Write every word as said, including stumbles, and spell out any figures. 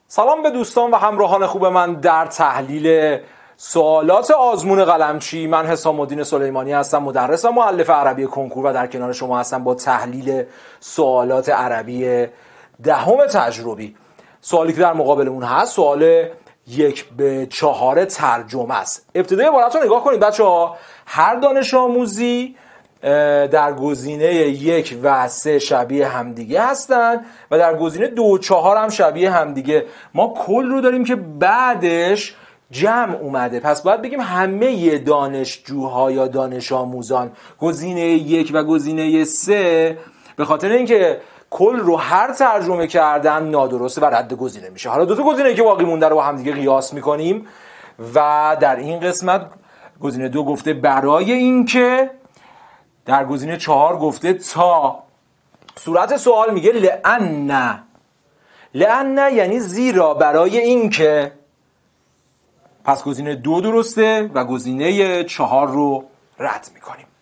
سلام به دوستان و همراهان خوب من در تحلیل سوالات آزمون قلمچی. من حسام الدین سلیمانی هستم، مدرس و مؤلف عربی کنکور و در کنار شما هستم با تحلیل سوالات عربی دهم تجربی. سوالی که در مقابلمون هست سوال یک به چهار ترجمه است. ابتدای عبارت رو نگاه کنید بچه ها. هر دانش آموزی در گزینه یک و سه شبیه همدیگه هستن و در گزینه دو و چهار هم شبیه همدیگه. ما کل رو داریم که بعدش جمع اومده، پس باید بگیم همه دانشجوها یا دانش آموزان. گزینه یک و گزینه سه به خاطر اینکه کل رو هر ترجمه کردن نادرسته و رد گزینه میشه. حالا دو تا گزینه که باقی مونده رو با هم دیگه قیاس میکنیم و در این قسمت گزینه دو گفته برای اینکه، در گزینه چهار گفته تا. صورت سوال میگه لأن. لأن یعنی زیرا، برای اینکه. پس گزینه دو درسته و گزینه چهار رو رد میکنیم.